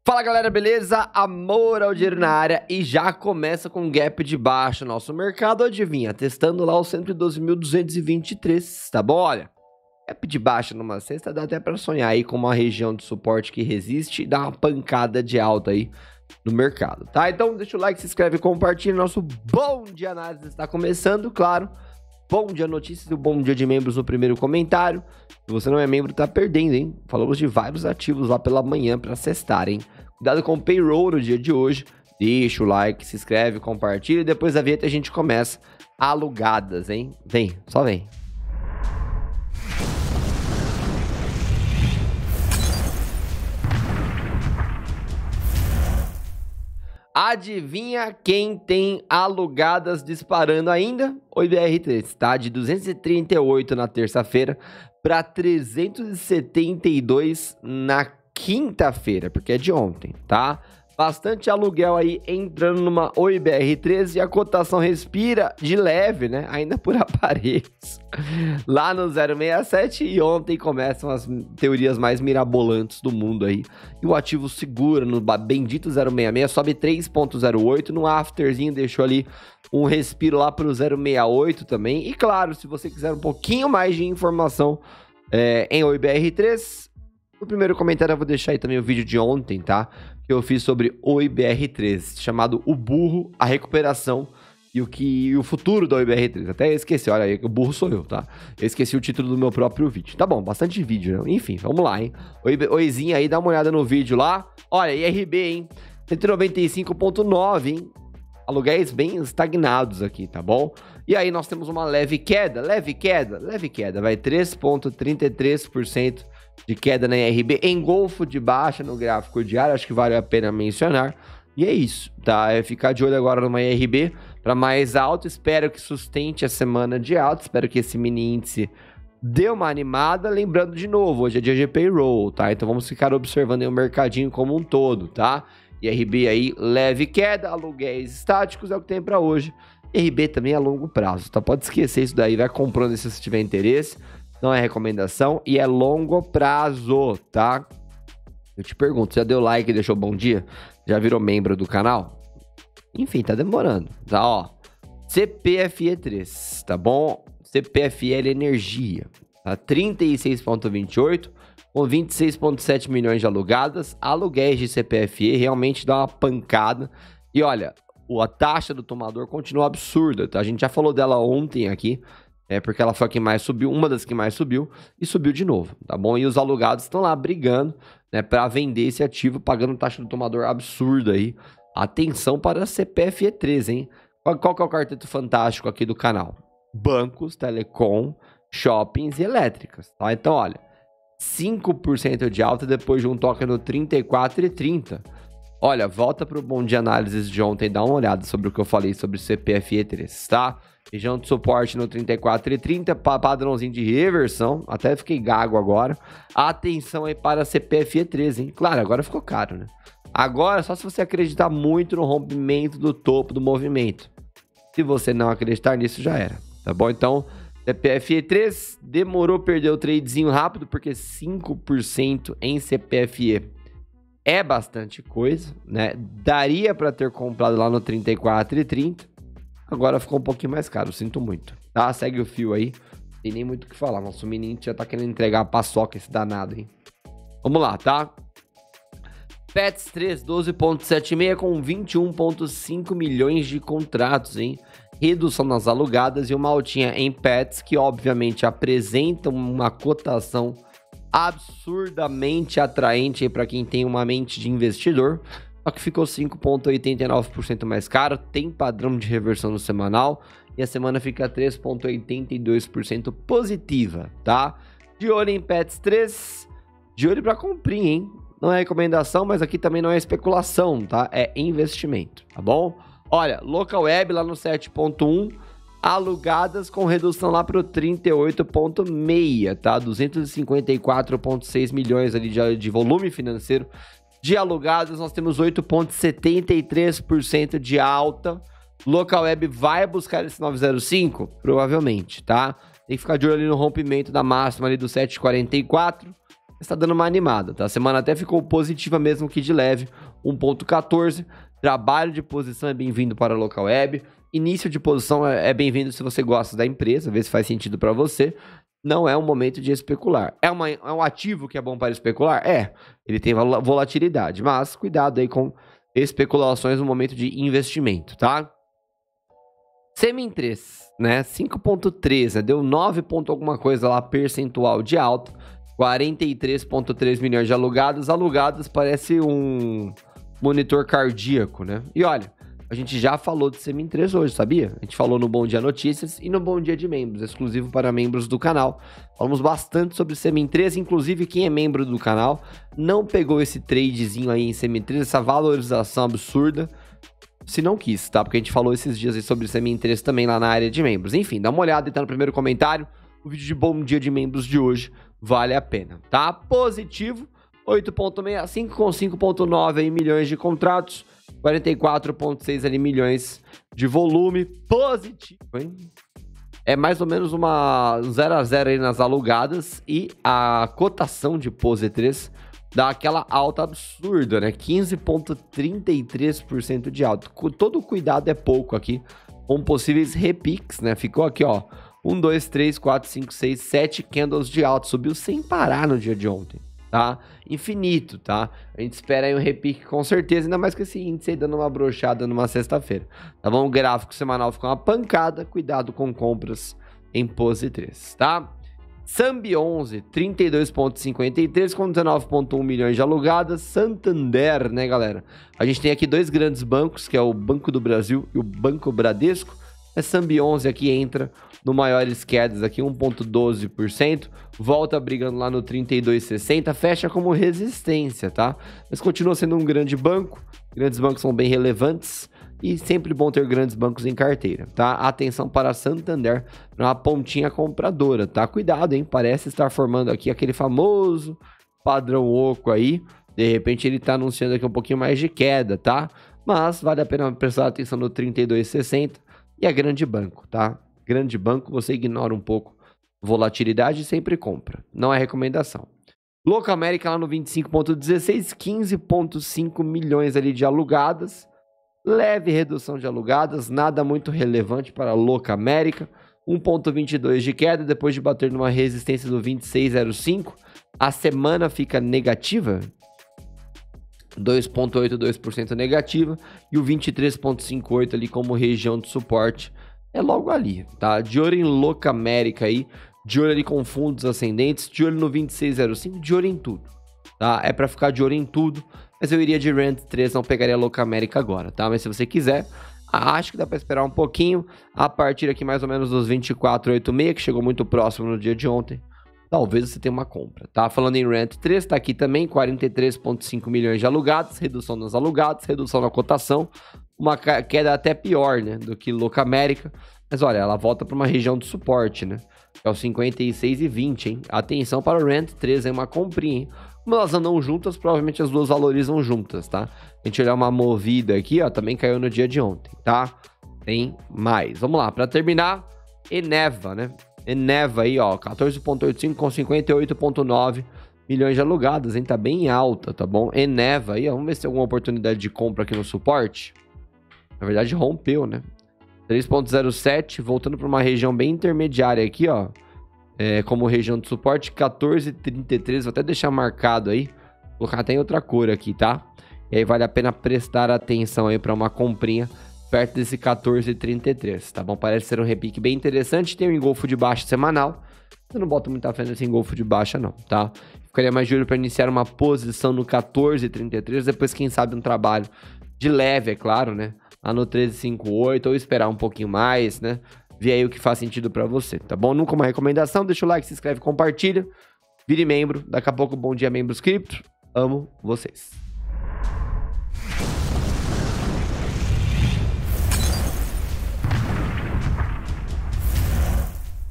Fala galera, beleza? Amor ao dinheiro na área e já começa com gap de baixa. Nosso mercado, adivinha, testando lá o 112.223, tá bom? Olha, gap de baixa numa sexta dá até pra sonhar aí com uma região de suporte que resiste e dá uma pancada de alta aí no mercado, tá? Então deixa o like, se inscreve e compartilha. Nosso Bom Dia Análise está começando, claro. Bom Dia Notícias e o Bom Dia de Membros no primeiro comentário. Se você não é membro, tá perdendo, hein? Falamos de vários ativos lá pela manhã para sextar, hein? Cuidado com o payroll no dia de hoje. Deixa o like, se inscreve, compartilha e depois da vinheta a gente começa alugadas, hein? Vem, só vem. Adivinha quem tem alugadas disparando ainda? O IBR3, tá? De 238 na terça-feira para 372 na quinta-feira, porque é de ontem, tá? Bastante aluguel aí entrando numa OIBR13 e a cotação respira de leve, né? Ainda por aparelhos. Lá no 0,67 e ontem começam as teorias mais mirabolantes do mundo aí. E o ativo segura no bendito 0,66, sobe 3,08. No afterzinho deixou ali um respiro lá pro 0,68 também. E claro, se você quiser um pouquinho mais de informação em OIBR3, no primeiro comentário eu vou deixar aí também o vídeo de ontem, tá? Que eu fiz sobre o IBR3, chamado O Burro, a Recuperação e o futuro da IBR3. Até eu esqueci, olha aí, o burro sou eu, tá? Eu esqueci o título do meu próprio vídeo. Tá bom, bastante vídeo, né? Enfim, vamos lá, hein? Oizinho aí, dá uma olhada no vídeo lá. Olha, IRB, hein? 195,9, hein? Aluguéis bem estagnados aqui, tá bom? E aí nós temos uma leve queda, vai 3,33% de queda na IRB, engolfo de baixa no gráfico diário, acho que vale a pena mencionar. E é isso, tá? É ficar de olho agora numa IRB para mais alto, espero que sustente a semana de alta, espero que esse mini índice dê uma animada, lembrando de novo, hoje é dia de payroll, tá? Então vamos ficar observando aí o mercadinho como um todo, tá? IRB aí, leve queda, aluguéis estáticos é o que tem para hoje. IRB também a longo prazo, tá? Pode esquecer isso daí, vai comprando se você tiver interesse. Não é recomendação e é longo prazo, tá? Eu te pergunto, já deu like e deixou bom dia? Já virou membro do canal? Enfim, tá demorando, tá? Ó, CPFE3, tá bom? CPFL Energia, tá? 36,28 com 26,7 milhões de alugadas. Aluguéis de CPFE realmente dá uma pancada. E olha, a taxa do tomador continua absurda, tá? A gente já falou dela ontem aqui. Porque ela foi a que mais subiu, uma das que mais subiu, e subiu de novo, tá bom? E os alugados estão lá brigando, né, para vender esse ativo, pagando taxa do tomador absurda aí. Atenção para a CPFE3, hein? Qual que é o quarteto fantástico aqui do canal? Bancos, telecom, shoppings e elétricas, tá? Então, olha, 5% de alta depois de um toque no 34,30. Olha, volta para o Bom Dia Análises de ontem, dá uma olhada sobre o que eu falei sobre CPFE3, tá? Região de suporte no 34,30, padrãozinho de reversão, até fiquei gago agora. Atenção aí para a CPFE3, hein? Claro, agora ficou caro, né? Agora, só se você acreditar muito no rompimento do topo do movimento. Se você não acreditar nisso, já era, tá bom? Então, CPFE3 demorou, perdeu o tradezinho rápido, porque 5% em CPFE é bastante coisa, né? Daria para ter comprado lá no 34,30. Agora ficou um pouquinho mais caro, sinto muito, tá? Segue o fio aí, tem nem muito o que falar. Nosso menino já tá querendo entregar a paçoca, esse danado, hein? Vamos lá, tá? Pets 3, 12,76 com 21,5 milhões de contratos, hein? Redução nas alugadas e uma altinha em Pets, que obviamente apresentam uma cotação absurdamente atraente para quem tem uma mente de investidor. Só que ficou 5,89% mais caro, tem padrão de reversão no semanal e a semana fica 3,82% positiva, tá? De olho em Pets 3, de olho para comprir, hein? Não é recomendação, mas aqui também não é especulação, tá? É investimento, tá bom? Olha, Local Web lá no 7,1, alugadas com redução lá para o 38,6, tá? 254,6 milhões ali de volume financeiro. De alugados, nós temos 8,73% de alta. Local Web vai buscar esse 905? Provavelmente, tá? Tem que ficar de olho ali no rompimento da máxima ali do 7,44. está dando uma animada, tá? A semana até ficou positiva mesmo que de leve, 1,14. Trabalho de posição é bem-vindo para a local web. Início de posição é bem-vindo se você gosta da empresa, vê se faz sentido para você. Não é um momento de especular. É um ativo que é bom para especular? É. Ele tem volatilidade, mas cuidado aí com especulações no momento de investimento, tá? Semin 3, né? 5,3, né? Deu 9 ponto alguma coisa lá percentual de alta. 43,3 milhões de alugados. Alugados parece um monitor cardíaco, né? E olha, a gente já falou de Semin 3 hoje, sabia? A gente falou no Bom Dia Notícias e no Bom Dia de Membros, exclusivo para membros do canal. Falamos bastante sobre Semin 3, inclusive quem é membro do canal não pegou esse tradezinho aí em Semin 3, essa valorização absurda, se não quis, tá? Porque a gente falou esses dias aí sobre Semin 3 também lá na área de membros. Enfim, dá uma olhada e tá no primeiro comentário. O vídeo de Bom Dia de Membros de hoje vale a pena, tá? Positivo, 8,65 com 5,9 milhões de contratos, 44,6 ali milhões de volume. Positivo, hein? É mais ou menos uma 0 a 0 aí nas alugadas e a cotação de Pose 3 dá aquela alta absurda, né? 15,33% de alta. Todo cuidado é pouco aqui com possíveis repiques, né? Ficou aqui, ó, 1, 2, 3, 4, 5, 6, 7 candles de alta. Subiu sem parar no dia de ontem, tá? Infinito, tá? A gente espera aí um repique com certeza, ainda mais que esse índice aí dando uma brochada numa sexta-feira, tá bom? O gráfico semanal ficou uma pancada, cuidado com compras em Pose 3, tá? Sambi 11, 32,53 com 19,1 milhões de alugadas. Santander, né, galera? A gente tem aqui dois grandes bancos, que é o Banco do Brasil e o Banco Bradesco. A Sambi 11 aqui entra no maiores quedas aqui, 1,12%. Volta brigando lá no 32,60. Fecha como resistência, tá? Mas continua sendo um grande banco. Grandes bancos são bem relevantes. E sempre bom ter grandes bancos em carteira, tá? Atenção para Santander, uma pontinha compradora, tá? Cuidado, hein? Parece estar formando aqui aquele famoso padrão oco aí. De repente ele tá anunciando aqui um pouquinho mais de queda, tá? Mas vale a pena prestar atenção no 32,60 e é grande banco, tá? Grande banco, você ignora um pouco volatilidade e sempre compra. Não é recomendação. Locamérica lá no 25,16, 15,5 milhões ali de alugadas. Leve redução de alugadas, nada muito relevante para a Locamérica. 1,22 de queda depois de bater numa resistência do 26,05. A semana fica negativa, 2,82% negativa. E o 23,58 ali como região de suporte é logo ali, tá? De olho em Locamérica aí, de olho ali com fundos ascendentes, de olho no 26,05, de olho em tudo, tá? É para ficar de olho em tudo. Mas eu iria de Rent 3, não pegaria Locamérica agora, tá? Mas se você quiser, acho que dá para esperar um pouquinho. A partir aqui mais ou menos dos 24,86, que chegou muito próximo no dia de ontem. Talvez você tenha uma compra, tá? Falando em Rent 3, tá aqui também, 43,5 milhões de alugados. Redução nos alugados, redução na cotação. Uma queda até pior, né? Do que Locamérica. Mas olha, ela volta para uma região de suporte, né? Que é o 56,20, hein? Atenção para o Rent 3, é uma comprinha, hein? Como elas andam juntas, provavelmente as duas valorizam juntas, tá? A gente olhar uma movida aqui, ó, também caiu no dia de ontem, tá? Tem mais. Vamos lá, para terminar, Eneva, né? Eneva aí, ó, 14,85 com 58,9 milhões de alugadas, hein? Tá bem alta, tá bom? Eneva aí, ó, vamos ver se tem alguma oportunidade de compra aqui no suporte. Na verdade, rompeu, né? 3,07, voltando para uma região bem intermediária aqui, ó. Como região de suporte, 14,33, vou até deixar marcado aí, vou colocar até em outra cor aqui, tá? E aí vale a pena prestar atenção aí para uma comprinha perto desse 14,33, tá bom? Parece ser um repique bem interessante, tem um engolfo de baixa semanal, eu não boto muita fé nesse engolfo de baixa não, tá? Ficaria mais de olho para iniciar uma posição no 14,33, depois quem sabe um trabalho de leve, é claro, né? Lá no 13,58 ou esperar um pouquinho mais, né? Vê aí o que faz sentido pra você, tá bom? Nunca uma recomendação, deixa o like, se inscreve, compartilha, vire membro. Daqui a pouco, Bom Dia Membros Cripto. Amo vocês.